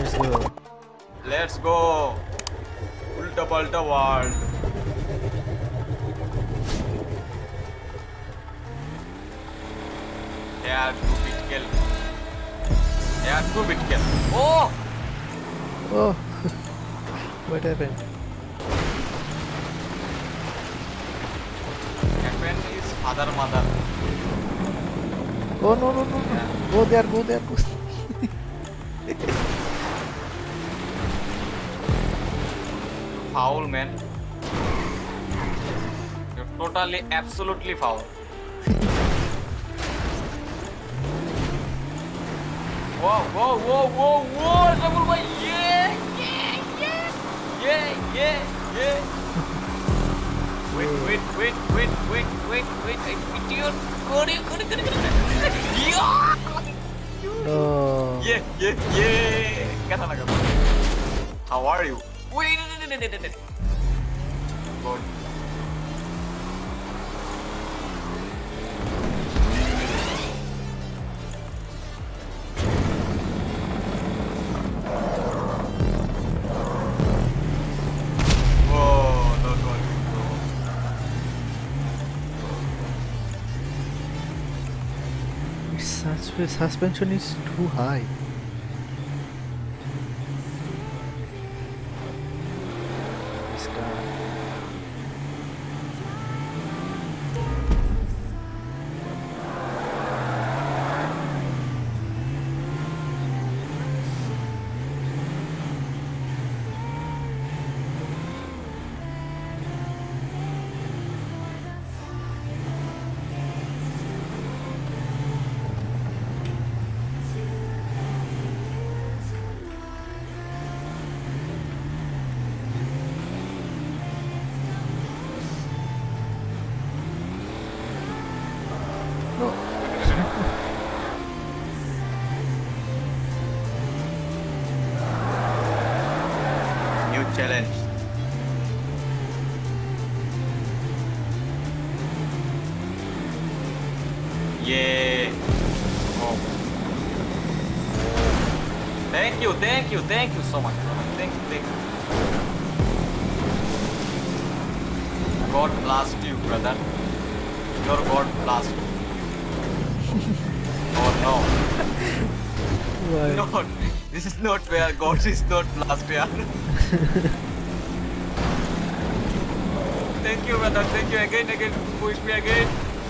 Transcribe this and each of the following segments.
Let's go. Let's go. Ulta palta world. Yeah, 2-bit kill. Yeah, 2-bit kill. Oh! Oh! What happened? Happen is father mother. Oh no no no no! Yeah. Go there, go there, go. Foul, man. You're totally, absolutely foul. Whoa, whoa, whoa, whoa, whoa! Double boy! Yeah, yeah, yeah, yeah, yeah, yeah. Wait, wait, wait, wait, wait, wait, wait! I beat you. Go, yeah! No. Yeah, yeah, yeah! Kata na kata. How are you? Wait, good. Whoa, don't worry, bro. Suspension is too high. This car. No. New challenge. Yeah. Oh. Thank you so much. Thank you. God blast you, brother. Your God blast. Oh no. Why? No, this is not where God is not blast here. Thank you, brother. Thank you again. Push me again.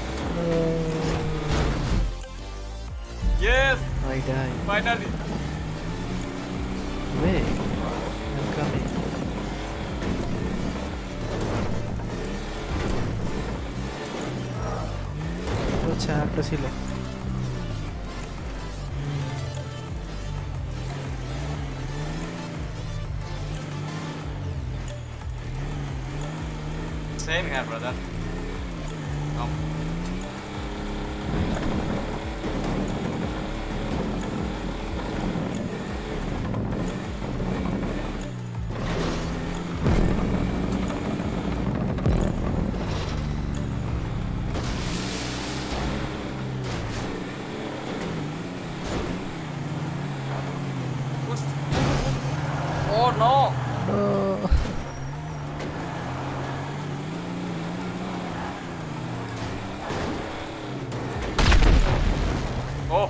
Yes, I die. finally. Wait. I'm coming. আচ্ছা একটা ছিল Same here, brother. Come. Oh no! no. Oh!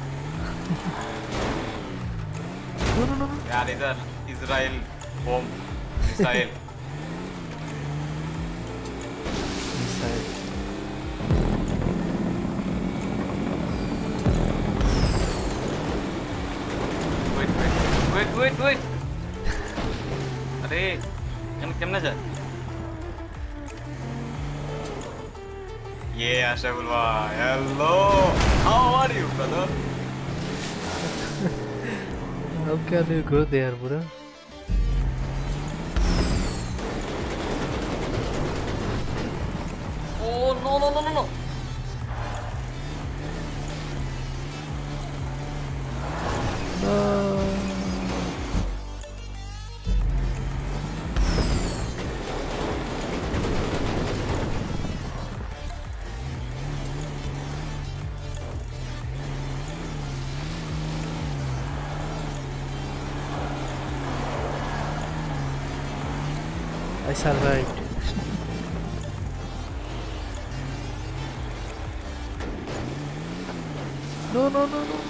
No. Yeah, these are Israel bomb missile. Inside. Wait. अरे केमने जा? Yeah, Ashabulwa. Hello. How are you, brother? How can you go there, bro? Oh no. No. I survived. No, no, no, no, no.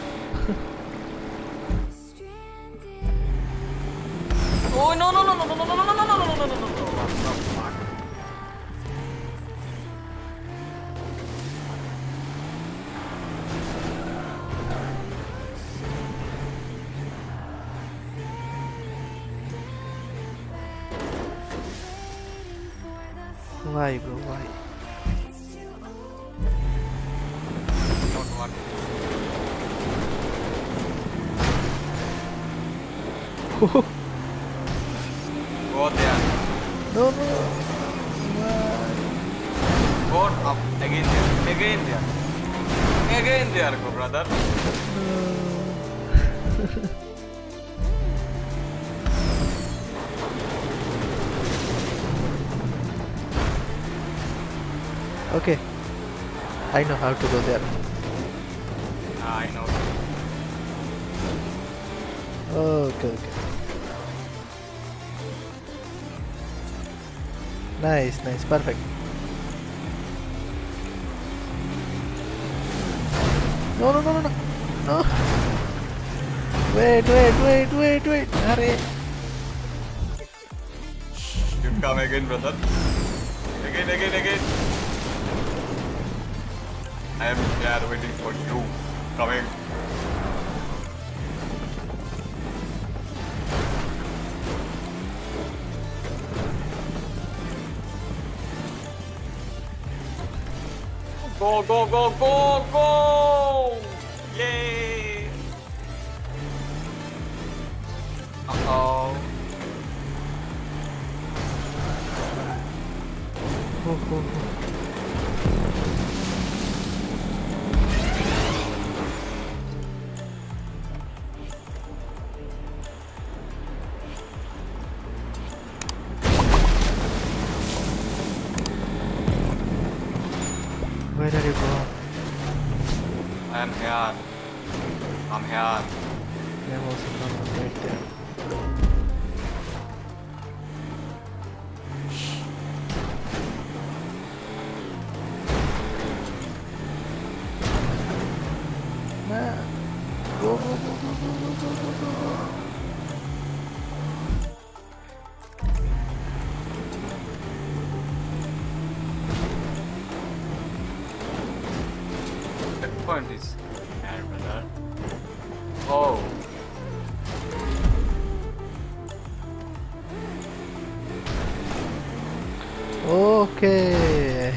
Oh no no no no no no no no no no no no no no no! What the fuck? Why, bro? Why? Don't want. Go there. No, no. Why? Go up. Again there. Again there. Again there, go brother. Okay. I know how to go there. I know. Okay, okay. Nice, nice, perfect. No, no, no, no, no. No. Wait, wait, wait, wait, wait. Hurry. You come again, brother. Again, again, again. I am there waiting for you. Coming. Go, go, go, go, go! Yay! Uh-oh. Go, go, go. Where are you going? I am here. I'm here. There was someone right there. Man, go, go, go, go, go, go, go, go, go. Point is here, brother. Oh. Okay.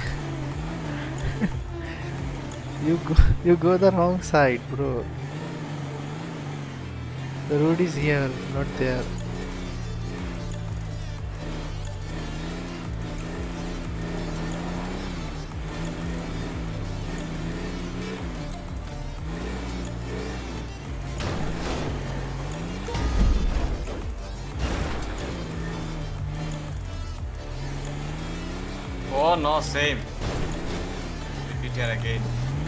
You go the wrong side, bro. The road is here, not there. Oh no, same. Repeat here again.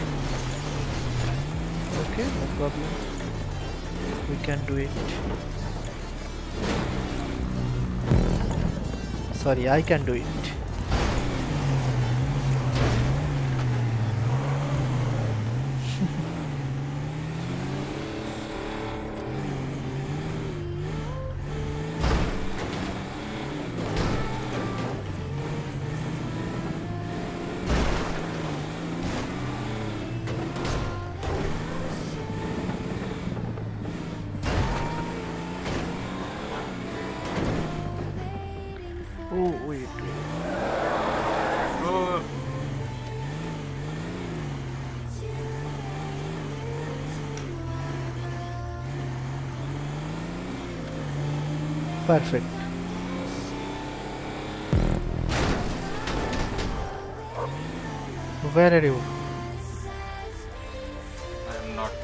Okay, no problem. We can do it. Sorry, I can do it. Oh, wait, wait. Oh. Perfect. Where are you? I am not.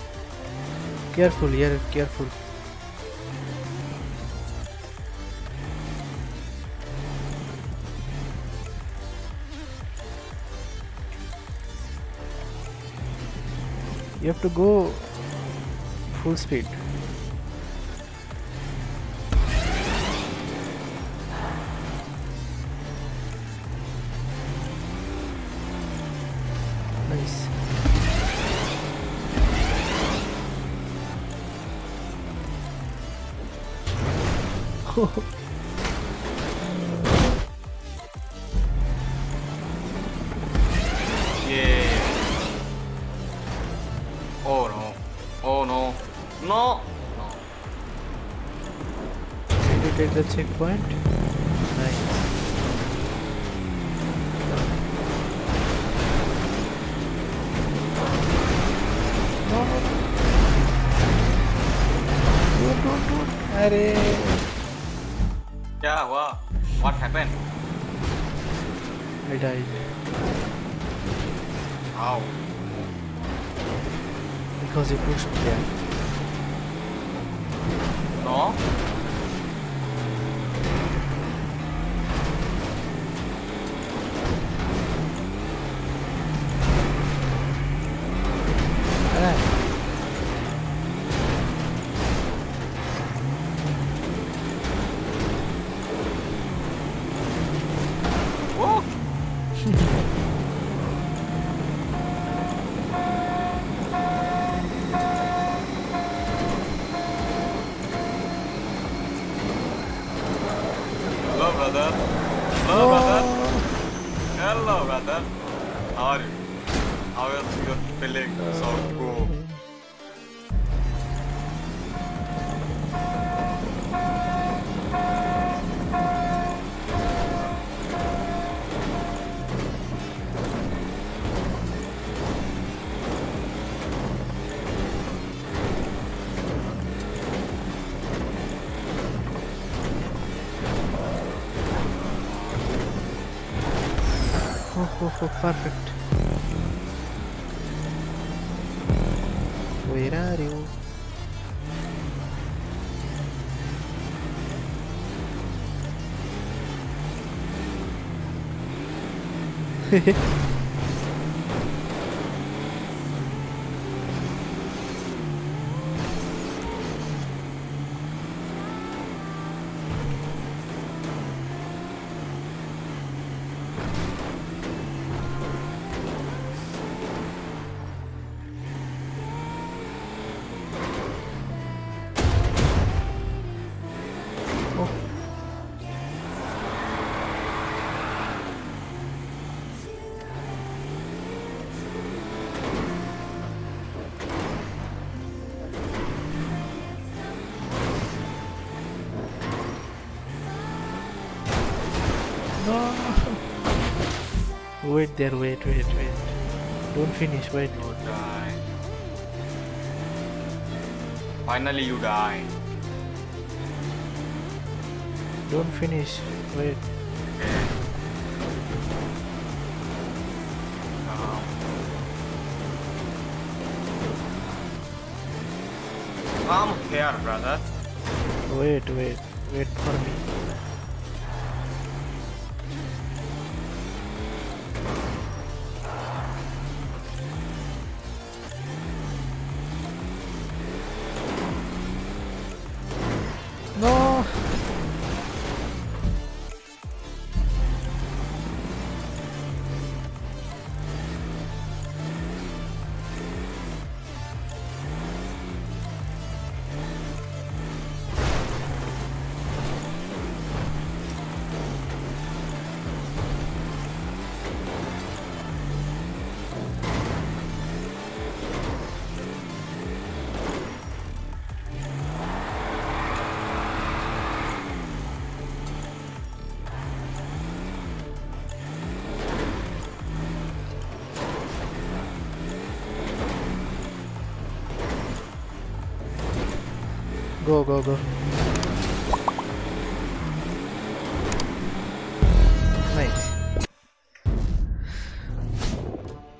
Careful here, careful. You have to go full speed. Nice. Yeah. Oh no. Oh no. No. No. Did you take the checkpoint? Nice. No, no, no. Don't. Arey. Yeah, wow. What happened? I died. How? Because you pushed me there. No? Ah. Whoa. Hello, brother. Hello, brother. Hello, brother. How are you? How is your feeling? So cool. Oh, perfect. Where are you? Oh. No. Wait there, wait. Don't finish, wait. You die. Finally, you die. Don't finish, wait. Okay. Come here, brother. Wait for me. No. Go.